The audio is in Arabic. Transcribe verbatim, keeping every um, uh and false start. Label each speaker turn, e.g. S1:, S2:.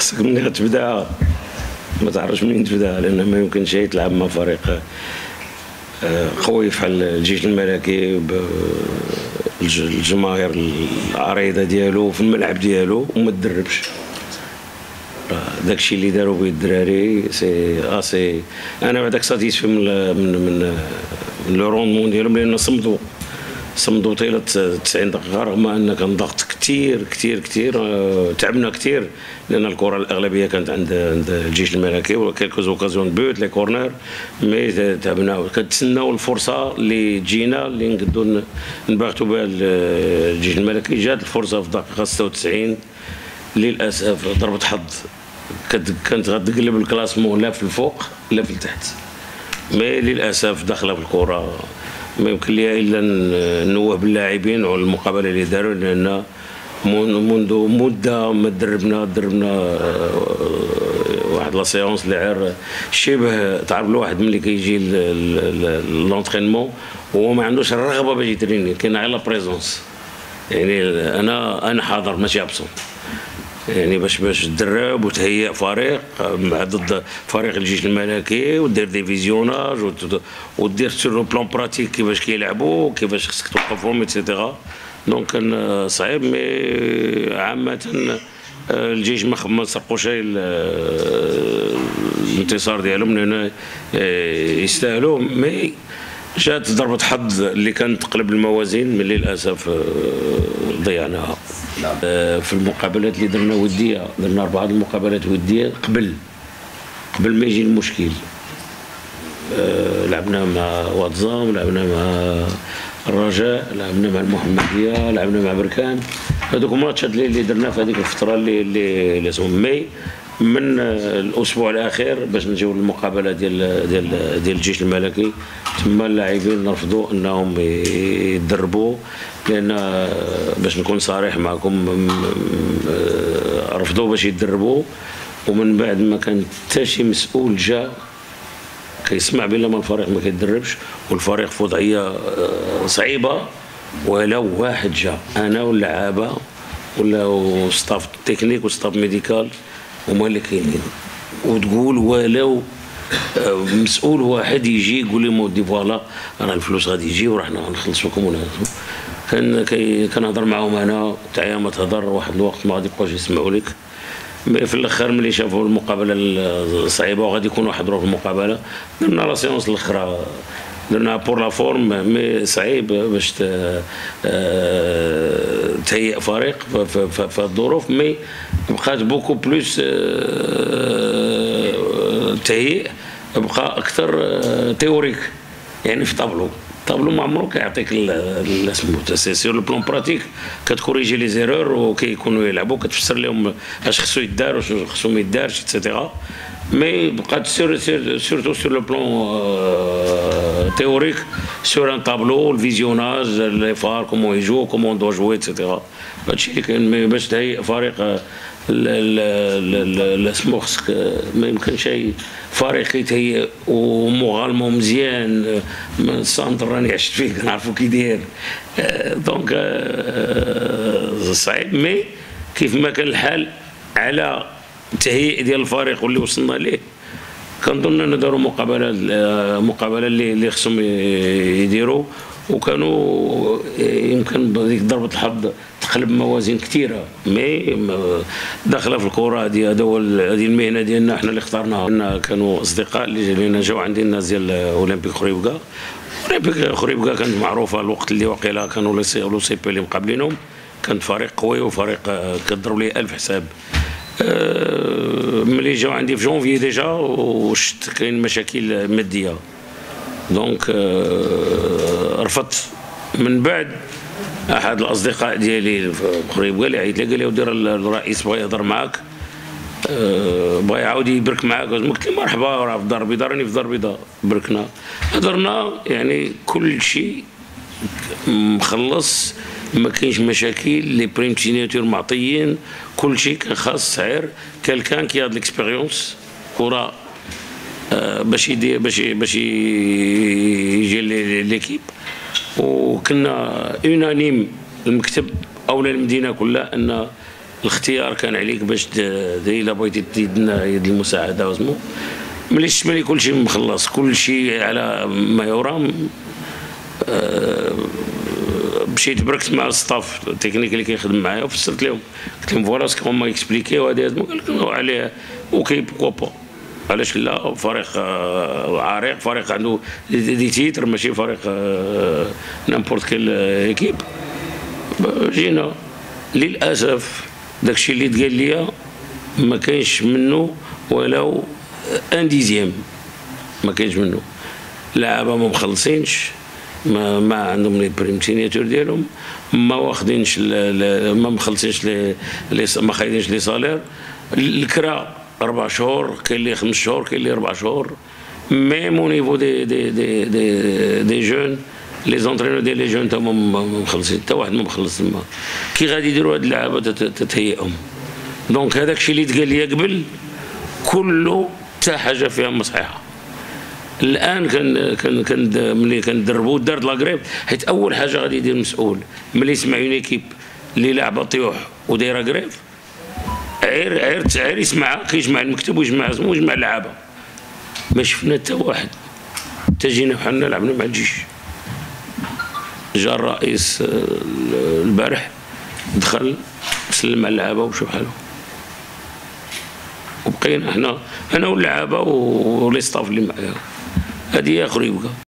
S1: خصك ملي غتبدا ما تعرفش منين تبدا، لان ما يمكنش تلعب مع فريق قوي بحال الجيش الملكي بالجماهير العريضه ديالو في الملعب ديالو وما تدربش. داكشي اللي داروا به الدراري سي اسي، انا بعداك ساتيسفي من من من, من لو روندمون ديالهم، لان صمدوا صمدوا طيله تسعين دقيقه، رغم ان كان ضغط كثير كثير كثير، تعبنا كثير لان الكره الاغلبيه كانت عند عند الجيش الملكي وكيلكوز اوكازيون بوت لي كورنر، مي تعبنا كنتسناو الفرصه اللي تجينا اللي نقدروا نباغتوا بها الجيش الملكي. جات الفرصه في الدقيقه ستة وتسعين للاسف ضربه حظ، كانت غتقلب الكلاسمون لا في الفوق لا في التحت، مي للاسف داخله في الكره. ما يمكن ليها الا نوه باللاعبين على المقابله اللي داروا، لان منذ مده ما دربنا دربنا واحد لا سيونس اللي عير شبه تعرف الواحد ملي كيجي لونترينمون وهو ما عندوش الرغبه باش يتريني، كاين غير لا بريزونس، يعني انا انا حاضر ماشي ابسون، يعني باش باش تدرب وتهيئ فريق مع ضد فريق الجيش الملكي ودير دي فيزيوناج ودير سور لو بلان براتيك كيفاش كيلعبوا كيفاش خصك توقفهم ايتترا. دونك كان صعيب، مي عامه الجيش ما سرقوش الانتصار ديالهم لان يستاهلوا، مي جات ضربه حظ اللي كانت تقلب الموازين من للاسف ضيعناها. في المقابلات اللي درنا وديه، درنا اربعه المقابلات وديه قبل قبل ما يجي المشكل. لعبنا مع واتزام، لعبنا مع الرجاء، لعبنا مع المحمديه، لعبنا مع بركان، هذوك الماتشات اللي درنا في هذيك الفتره اللي اللي لازم. مي من الاسبوع الاخير باش نجيو للمقابله ديال ديال ديال الجيش الملكي، تما اللاعبين رفضوا انهم يدربوا، لان باش نكون صريح معكم رفضوا باش يدربوا، ومن بعد ما كان حتى شي مسؤول جا كيسمع بلا ما الفريق ما كيدربش والفريق في وضعيه صعيبه، ولو واحد جا انا واللعابه ولا ستاف تكنيك وستاف ميديكال هما اللي كاينين، وتقول ولو مسؤول واحد يجي يقول لي مودي فوالا راه الفلوس غادي يجي وراحنا غنخلص لكم ونهضروا. كان كنهضر معاهم انا تاع ما تهضر واحد الوقت ما غادي يبقاوش يسمعوا لك. في الاخر ملي شافوا المقابله الصعيبه وغادي يكونوا حضروا في المقابله، درنا لا سيونس الاخرى درنا بور لا فورم، مي صعيب باش تهيئ فريق في الظروف، مي بقات بوكو بلوس تهيئ، بقى اكثر تيوريك، يعني في طابلو طابلو ما عمرو كيعطيك سمو سير لو بلون براتيك، كتكوريجي لي زيرور وكيكونوا يلعبوا كتفسر لهم اش خصو يدار واش خصو ما يدارش ايتترا. مي بقات سور سورتو سور لو بلون تيوريك سور ان طابلو الفيزيوناج لي فار كومون يجو كومون دو جوي ايتترا. هادشي اللي كاين باش تهيئ فريق سمو خصك ما يمكنش فريق يتهيأ ومغالمو مزيان من السانتر راني عشت فيه كنعرفو كي داير، دونك صعيب. مي كيف ما كان الحال على التهيئ ديال الفريق واللي وصلنا ليه، كنظن ان داروا مقابله مقابله اللي اللي خصهم يديروا، وكانوا يمكن بهذيك ضربه الحظ تقلب موازين كثيره، مي داخله في الكره هذه. هذا هو هذه المهنه ديالنا احنا اللي اخترناها. كانوا اصدقاء اللي جاوا عندي الناس ديال اولمبيك خريبكا. اولمبيك خريبكا كانت معروفه الوقت اللي وقيلا كانوا لو سي بي اللي مقابلينهم، كان فريق قوي وفريق كضرب ليه ألف حساب. ملي جاوا عندي في جونفي ديجا وشت كاين مشاكل ماديه، دونك رفضت. من بعد احد الاصدقاء ديالي في خريبكا اللي عيط لي قال لي دير الرئيس بغا يهضر معاك، بغا يعاود يبرك معاك، قلت له مرحبا راه في الدار البيضاء راني في الدار البيضاء. بركنا هضرنا، يعني كل شيء مخلص، ما كاينش مشاكل، لي بريم سيناتور معطيين، كل شيء كان خاص سعير كالكان كي هاد ليكسبيريونس كره باش يدير باش باش يجي ليكيب. وكنا اونانيم المكتب او المدينه كلها ان الاختيار كان عليك باش الا بغيتي تدينا يد المساعده واسمو ملي شفت ملي كلشي مخلص كلشي على ما يرام. أه مشيت بركت مع الستاف التكنيك اللي كيخدم معايا وفسرت لهم قلت لهم فوالا سكو هما اكسبليكيو هذه قال لك عليه اوكي بوكو با علاش لا. فريق عريق، فريق عنده دي تيتر، ماشي فريق نامبورت كيل ايكيب. جينا للاسف داكشي اللي تقال ليا ما كاينش منه ولو ان ديزيام، ما كاينش منه. لعابه ما مخلصينش، ما ما عندهم لي بريم سينياتور ديالهم، ما واخدينش ما مخلصينش لي ما خايدينش لي صالير. الكرا اربع شهور، كاين اللي خمس شهور، كاين اللي اربع شهور. ميم او نيفو دي دي دي دي, دي جون لي زونترينور ديال لي جون تا هما مخلصين، حتى واحد ما مخلص تما. كي غادي يديروا هاد اللعابه تتهيئهم؟ دونك هذاك الشيء اللي تقال لي قبل كله حتى حاجه فيها ما صحيحه. الان كان كان كان ملي كندربوا دارت لاكريف، حيت اول حاجه غادي يدير المسؤول ملي يسمع اون ايكيب اللي لاعبه طيوح ودايره كريف، عير عير عير يسمعها، كيجمع المكتب ويجمع اسمه ويجمع اللعابه. ما شفنا حتى واحد، حتى جينا بحالنا لعبنا مع الجيش. جا الرئيس البارح دخل سلم على اللعابه ومشى بحالو، وبقينا حنا انا واللعابه ولي ستاف اللي معايا. هذه هي خريبكه.